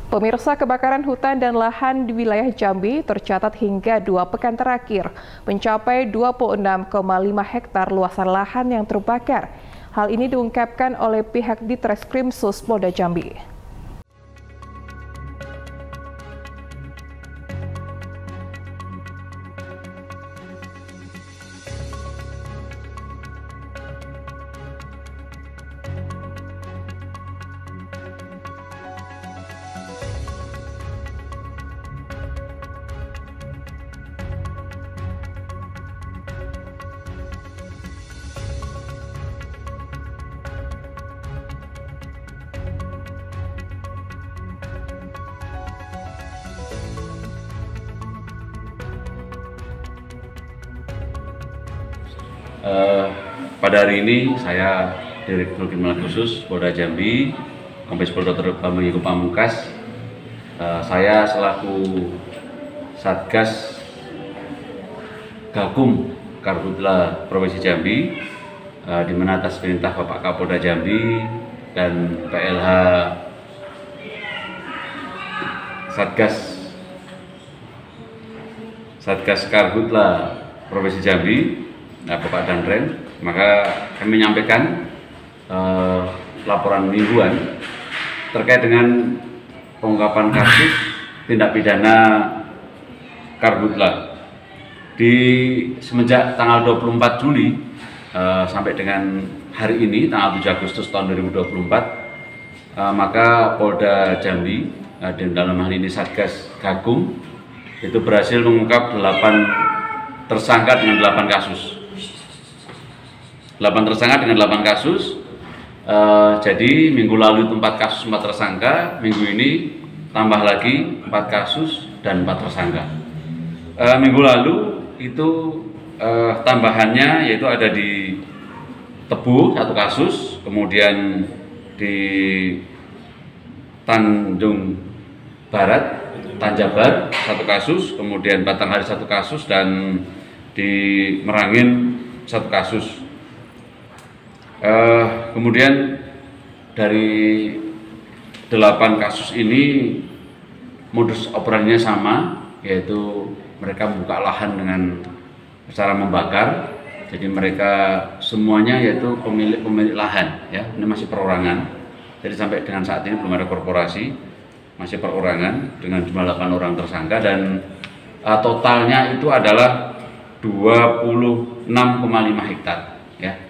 Pemirsa, kebakaran hutan dan lahan di wilayah Jambi tercatat hingga 2 pekan terakhir mencapai 26,5 hektar luasan lahan yang terbakar. Hal ini diungkapkan oleh pihak Ditreskrimsus Polda Jambi. Pada hari ini saya Direktur Kriminal Khusus Polda Jambi, Kombes Pol Dr. Bambang Yego Pamungkas, saya selaku Satgas Gakum Karhutla Provinsi Jambi, di mana atas perintah Bapak Kapolda Jambi dan PLH Satgas Karhutla Provinsi Jambi, Bapak Danren, maka kami menyampaikan laporan mingguan terkait dengan pengungkapan kasus tindak pidana karhutla di semenjak tanggal 24 Juli sampai dengan hari ini tanggal 7 Agustus tahun 2024, maka Polda Jambi dan dalam hal ini Satgas Gakum itu berhasil mengungkap 8 tersangka dengan 8 kasus. 8 tersangka dengan 8 kasus. Jadi minggu lalu itu 4 kasus 4 tersangka, minggu ini tambah lagi 4 kasus dan 4 tersangka. Minggu lalu itu tambahannya yaitu ada di Tebu 1 kasus, kemudian di Tanjung Barat, Tanjabar 1 kasus, kemudian Batanghari 1 kasus, dan di Merangin 1 kasus. Kemudian dari 8 kasus ini modus operandinya sama, yaitu mereka membuka lahan dengan cara membakar. Jadi mereka semuanya yaitu pemilik lahan, ya. Ini masih perorangan. Jadi sampai dengan saat ini belum ada korporasi, masih perorangan dengan jumlah 8 orang tersangka, dan totalnya itu adalah 26,5 hektar, ya.